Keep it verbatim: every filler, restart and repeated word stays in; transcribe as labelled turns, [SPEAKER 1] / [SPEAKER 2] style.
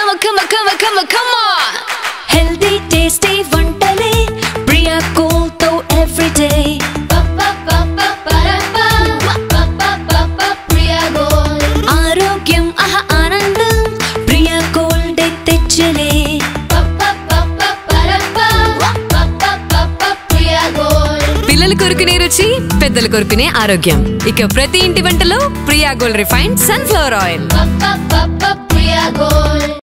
[SPEAKER 1] come on, come on, come on, come on, come on. Healthy, tasty వంటలే Priya gold తో every day. ఆరోగ్యం ఆహా ఆనందం ప్రియా గోల్డ్ తెచ్చలే. పిల్లల కొరుకునే రుచి, పెద్దల కొరుకునే ఆరోగ్యం. ఇక ప్రతి ఇంటి వంటలో Priya gold refined sunflower oil.